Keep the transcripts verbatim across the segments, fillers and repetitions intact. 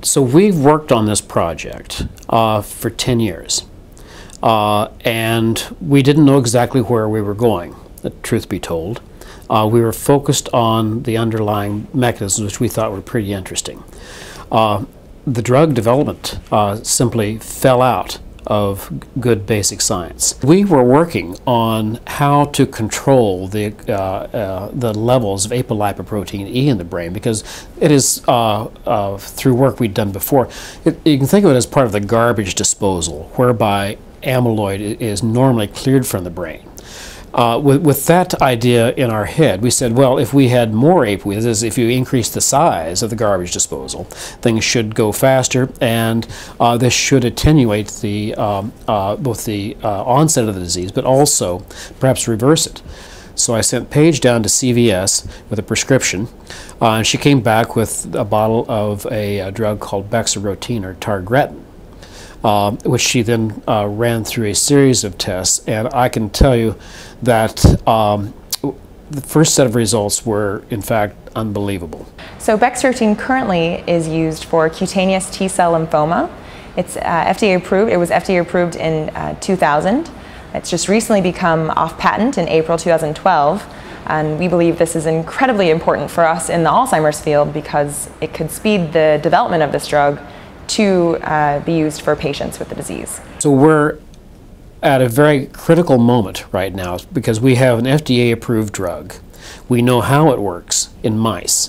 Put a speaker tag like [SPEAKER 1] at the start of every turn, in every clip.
[SPEAKER 1] So we've worked on this project uh, for ten years, uh, and we didn't know exactly where we were going, the truth be told. Uh, we were focused on the underlying mechanisms, which we thought were pretty interesting. Uh, the drug development uh, simply fell out of good basic science. We were working on how to control the, uh, uh, the levels of apolipoprotein E in the brain, because it is, uh, uh, through work we'd done before, it, you can think of it as part of the garbage disposal, whereby amyloid is normally cleared from the brain. Uh, with, with that idea in our head, we said, well, if we had more A P O E, that is, if you increase the size of the garbage disposal, things should go faster, and uh, this should attenuate the, um, uh, both the uh, onset of the disease, but also perhaps reverse it. So I sent Paige down to C V S with a prescription, uh, and she came back with a bottle of a, a drug called Bexarotene, or targretin. Uh, which she then uh, ran through a series of tests, and I can tell you that um, the first set of results were, in fact, unbelievable.
[SPEAKER 2] So Bexarotene currently is used for cutaneous T-cell lymphoma. It's uh, F D A approved. It was F D A approved in uh, two thousand. It's just recently become off patent in April two thousand twelve. And we believe this is incredibly important for us in the Alzheimer's field, because it could speed the development of this drug to uh, be used for patients with the disease.
[SPEAKER 1] So we're at a very critical moment right now, because we have an F D A approved drug. We know how it works in mice.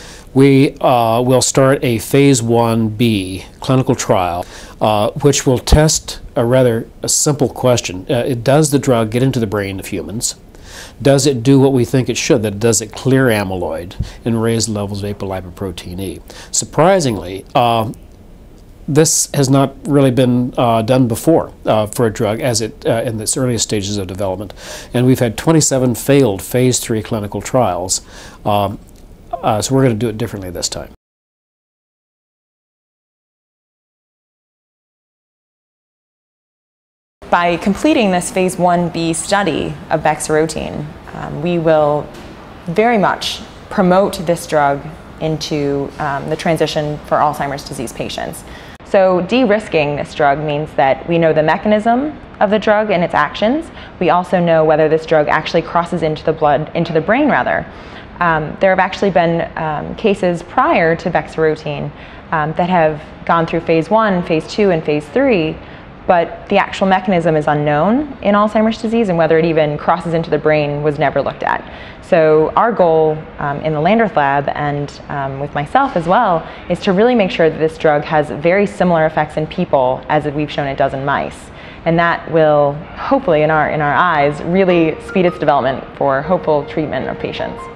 [SPEAKER 1] We uh, will start a phase one B clinical trial, uh, which will test a rather a simple question. Uh, it, does the drug get into the brain of humans? Does it do what we think it should? That does it clear amyloid and raise levels of apolipoprotein E? Surprisingly, uh, this has not really been uh, done before uh, for a drug as it uh, in its earliest stages of development, and we've had twenty-seven failed phase three clinical trials. Um, uh, so we're going to do it differently this time.
[SPEAKER 2] By completing this phase one B study of Bexarotene, um, we will very much promote this drug into um, the transition for Alzheimer's disease patients. So de-risking this drug means that we know the mechanism of the drug and its actions. We also know whether this drug actually crosses into the blood, into the brain rather. Um, there have actually been um, cases prior to Bexarotene um, that have gone through phase one, phase two, and phase three, but the actual mechanism is unknown in Alzheimer's disease, and whether it even crosses into the brain was never looked at. So our goal um, in the Landreth lab, and um, with myself as well, is to really make sure that this drug has very similar effects in people as we've shown it does in mice. And that will, hopefully in our, in our eyes, really speed its development for hopeful treatment of patients.